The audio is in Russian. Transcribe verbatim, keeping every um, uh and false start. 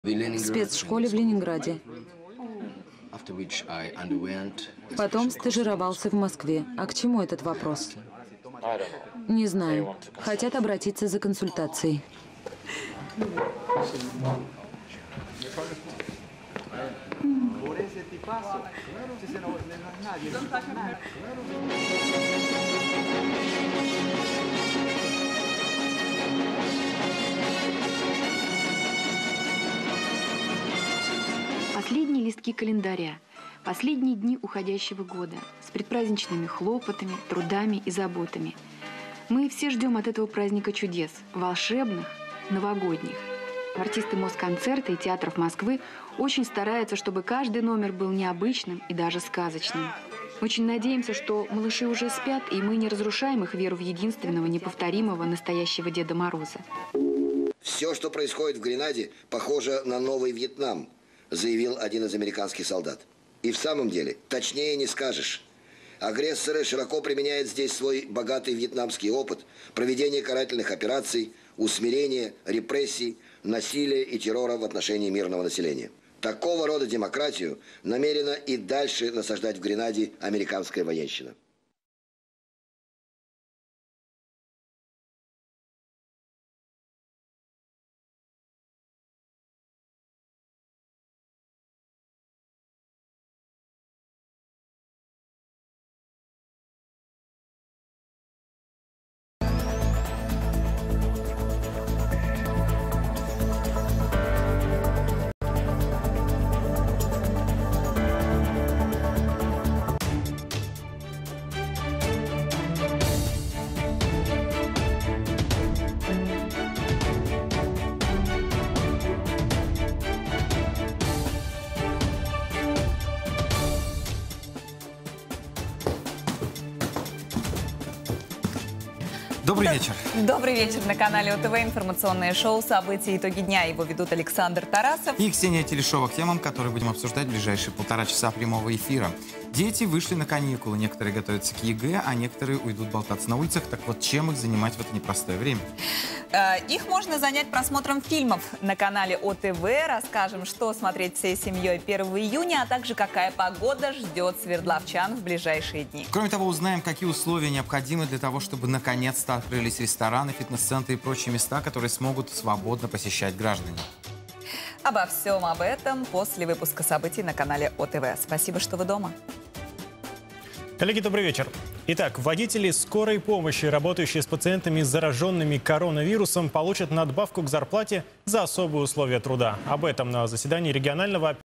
в спецшколе в Ленинграде. Потом стажировался в Москве. А к чему этот вопрос? Не знаю. Хотят обратиться за консультацией. Последние листки календаря, последние дни уходящего года с предпраздничными хлопотами, трудами и заботами. Мы все ждем от этого праздника чудес, волшебных, новогодних. Артисты Москонцерта и театров Москвы очень стараются, чтобы каждый номер был необычным и даже сказочным. Очень надеемся, что малыши уже спят, и мы не разрушаем их веру в единственного, неповторимого, настоящего Деда Мороза. Все, что происходит в Гренаде, похоже на новый Вьетнам, заявил один из американских солдат. И в самом деле, точнее не скажешь. Агрессоры широко применяют здесь свой богатый вьетнамский опыт проведения карательных операций, усмирения, репрессий, насилия и террора в отношении мирного населения. Такого рода демократию намерена и дальше насаждать в Гренаде американская военщина. Добрый вечер. Добрый вечер на канале ОТВ. Информационное шоу «События. Итоги дня». Его ведут Александр Тарасов и Ксения Телешова. К темам, которые будем обсуждать в ближайшие полтора часа прямого эфира. Дети вышли на каникулы. Некоторые готовятся к ЕГЭ, а некоторые уйдут болтаться на улицах. Так вот, чем их занимать в это непростое время? Их можно занять просмотром фильмов на канале ОТВ. Расскажем, что смотреть всей семьей первого июня, а также какая погода ждет свердловчан в ближайшие дни. Кроме того, узнаем, какие условия необходимы для того, чтобы наконец-то открылись рестораны, фитнес-центры и прочие места, которые смогут свободно посещать граждане. Обо всем об этом после выпуска событий на канале ОТВ. Спасибо, что вы дома. Коллеги, добрый вечер. Итак, водители скорой помощи, работающие с пациентами, зараженными коронавирусом, получат надбавку к зарплате за особые условия труда. Об этом на заседании регионального